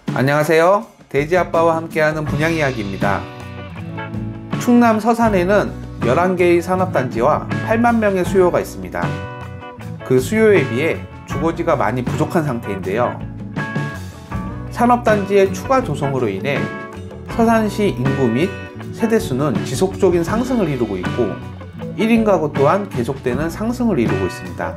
안녕하세요. 돼지아빠와 함께하는 분양이야기입니다. 충남 서산에는 11개의 산업단지와 8만 명의 수요가 있습니다. 그 수요에 비해 주거지가 많이 부족한 상태인데요. 산업단지의 추가 조성으로 인해 서산시 인구 및 세대수는 지속적인 상승을 이루고 있고 1인 가구 또한 계속되는 상승을 이루고 있습니다.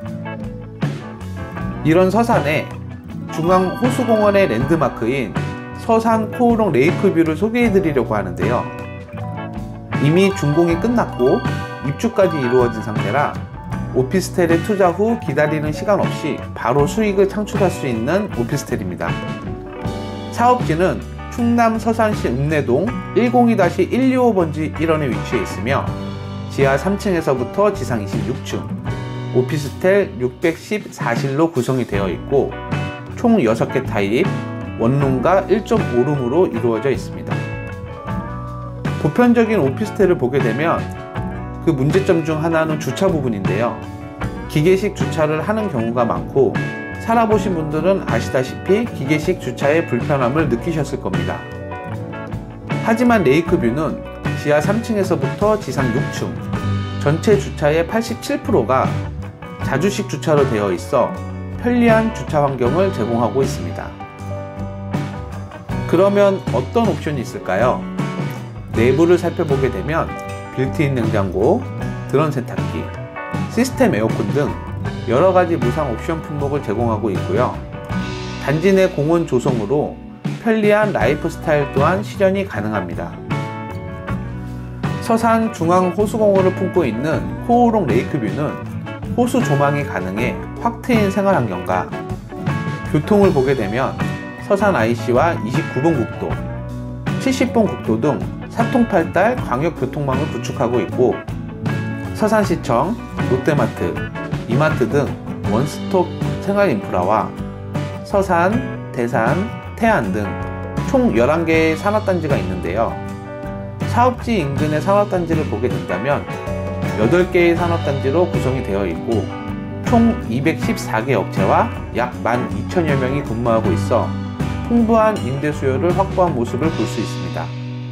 이런 서산에 중앙 호수공원의 랜드마크인 서산 코오롱 레이크뷰를 소개해 드리려고 하는데요. 이미 준공이 끝났고 입주까지 이루어진 상태라 오피스텔에 투자 후 기다리는 시간 없이 바로 수익을 창출할 수 있는 오피스텔입니다. 사업지는 충남 서산시 읍내동 102-125번지 1원에 위치해 있으며 지하 3층에서부터 지상 26층, 오피스텔 614실로 구성이 되어 있고 총 6개 타입, 원룸과 1.5룸으로 이루어져 있습니다. 보편적인 오피스텔을 보게 되면 그 문제점 중 하나는 주차 부분인데요. 기계식 주차를 하는 경우가 많고 살아보신 분들은 아시다시피 기계식 주차의 불편함을 느끼셨을 겁니다. 하지만 레이크뷰는 지하 3층에서부터 지상 6층, 전체 주차의 87%가 자주식 주차로 되어 있어 편리한 주차 환경을 제공하고 있습니다. 그러면 어떤 옵션이 있을까요? 내부를 살펴보게 되면 빌트인 냉장고, 드럼 세탁기, 시스템 에어컨 등 여러가지 무상 옵션 품목을 제공하고 있고요. 단지 내 공원 조성으로 편리한 라이프 스타일 또한 실현이 가능합니다. 서산 중앙 호수공원을 품고 있는 코오롱 레이크뷰는 호수 조망이 가능해 확 트인 생활 환경과 교통을 보게 되면 서산 IC와 29번 국도, 70번 국도 등 사통팔달 광역교통망을 구축하고 있고 서산시청, 롯데마트, 이마트 등 원스톱 생활 인프라와 서산, 대산, 태안 등 총 11개의 산업단지가 있는데요. 사업지 인근의 산업단지를 보게 된다면 8개의 산업단지로 구성이 되어 있고 총 214개 업체와 약 12,000여 명이 근무하고 있어 풍부한 임대 수요를 확보한 모습을 볼 수 있습니다.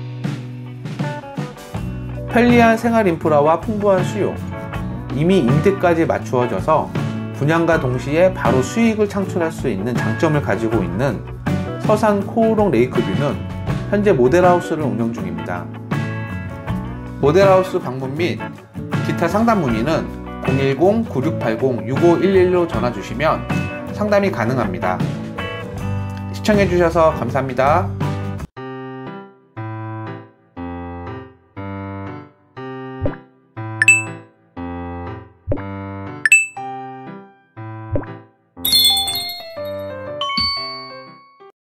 편리한 생활 인프라와 풍부한 수요, 이미 임대까지 맞추어져서 분양과 동시에 바로 수익을 창출할 수 있는 장점을 가지고 있는 서산 코오롱 레이크뷰는 현재 모델하우스를 운영 중입니다. 모델하우스 방문 및 기타 상담 문의는 010-9680-6511로 전화 주시면 상담이 가능합니다. 시청해 주셔서 감사합니다.